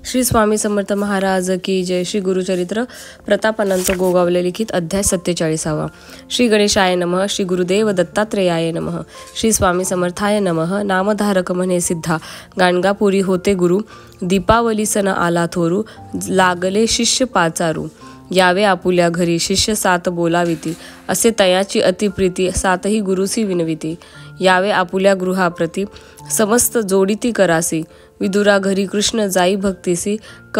श्री स्वामी समर्थ महाराज की जय। श्री गुरुचरित्र प्रतापानंत गोगावले लिखित अध्याय 47। श्री गणेशाय नमः। श्री गुरुदेव दत्तात्रेयाय नमः। श्री स्वामी समर्थाय नमः। नामधारक म्हणे सिद्धा, गाणगापुरी होते गुरु, दीपावली सण आला थोरू, लागले शिष्य पाचारू, यावे आपुल्या घरी शिष्य सात बोलाविती, असे तयाची अतिप्रीती सातही गुरुसी विनविती, यावे आपुल्या गृहाप्रती समस्त जोडिती करासी, विदुरा घरी कृष्ण जाई भक्तीसी,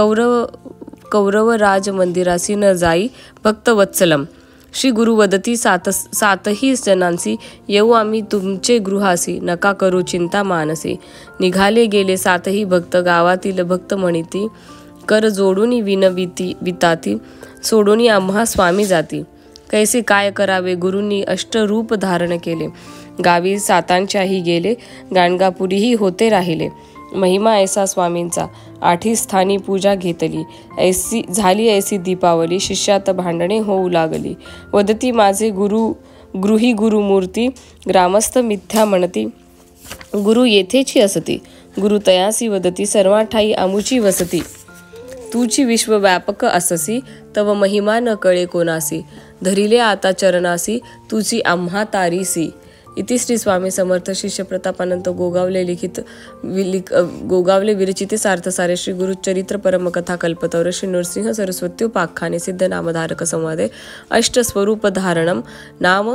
कौरव राज मंदिरासी न जाई भक्त वत्सलम, श्री गुरु वदती सातही जनांसी, येऊ आम्ही तुमचे गृहासी, नका करू चिंता मानसी, निघाले गेले सातही भक्त गावातील भक्त म्हणिती, कर जोडून विनविती विताती, सोडून आम्हा स्वामी जाती, कैसे काय करावे गुरूंनी अष्टरूप धारण केले, गावी सातांच्याही गेले, गाणगापुरीही होते राहिले, महिमा ऐसा स्वामींचा, आठी स्थानी पूजा घेतली, ऐसी झाली ऐसी दीपावली, शिष्यात भांडणे होऊ लागली, वदती माझे गृही गुरुमूर्ती, ग्रामस्थ मिथ्या म्हणती, गुरु येथेची असती, गुरु तयासी वदती, सर्वा ठाई आमुची वसती, तुची विश्वव्यापक अससी, तव महिमा न कळे कोणासी, धरिले आता चरणासी, तुची आम्हा तारीसी। इति श्री स्वामी समर्थ शिष्य प्रतापानंत गोगावले लिखित गोगावले विरचिते सार्थसारे श्री गुरुचरित्र परमकथा कल्पतौर श्री नृसिंह सरस्वत्युपाख्याने सिद्ध नामधारक संवादे अष्टस्वरूप धारणम नाम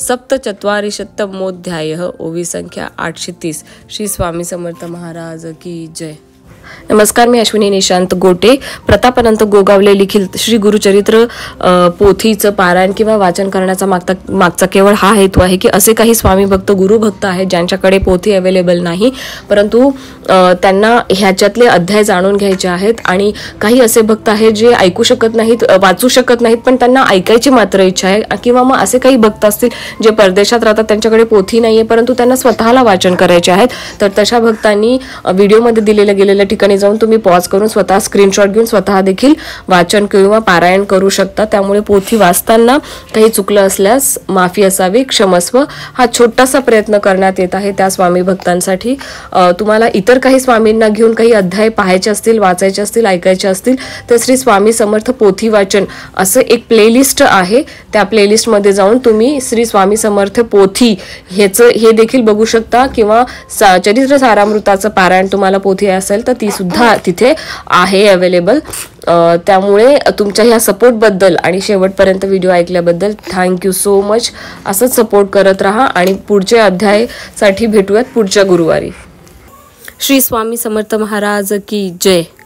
सप्तचत्वारिशतमोऽध्यायः। ओवी संख्या 830। श्री स्वामी समर्थ महाराज की जय। नमस्कार, मी अश्विनी निशांत गोटे। प्रतापानंत गोगावले लिखित श्री गुरुचरित्र पोथीचं पारायण किंवा वाचन करण्याचा मागचा केवळ हा हेतू आहे की असे काही स्वामी भक्त गुरु भक्त आहेत ज्यांच्याकडे पोथी अवेलेबल नाही, परंतु त्यांना ह्याच्यातले अध्याय जाणून घ्यायचे आहेत, आणि काही असे भक्त आहेत जे ऐकू शकत नाहीत, वाचू शकत नाहीत, पण त्यांना ऐकायची मात्र इच्छा आहे, किंवा मग असे काही भक्त असतील जे परदेशात राहतात, त्यांच्याकडे पोथी नाहीये परंतु त्यांना स्वतःला वाचन करायचे आहेत, तर तशा भक्तांनी व्हिडिओमध्ये दिलेल्या गेलेल्या ठिकाणी जाऊन तुम्ही पॉज करून स्वतः स्क्रीनशॉट घेऊन स्वतः देखील वाचन किंवा पारायण करू शकता। त्यामुळे पोथी वाचताना काही चुकलं असल्यास माफी असावी, क्षमस्व। हा छोटासा प्रयत्न करण्यात येत आहे त्या स्वामी भक्तांसाठी। तुम्हाला इतर काही स्वामींना घेऊन काही अध्याय पाहायचे असतील, वाचायचे असतील, ऐकायचे असतील तर श्री स्वामी समर्थ पोथी वाचन असं एक प्लेलिस्ट आहे, त्या प्लेलिस्टमध्ये जाऊन तुम्ही श्री स्वामी समर्थ पोथी हे देखील बघू शकता, किंवा चरित्र सारामृताचं पारायण तुम्हाला पोथी असेल तर ती सुद्धा तिथे आहे अवेलेबल। त्यामुळे तुमच्या ह्या सपोर्टबद्दल आणि शेवटपर्यंत व्हिडिओ ऐकल्याबद्दल थँक्यू सो मच। असंच सपोर्ट करत राहा आणि पुढच्या अध्यायासाठी भेटूयात पुढच्या गुरुवारी। श्री स्वामी समर्थ महाराज की जय।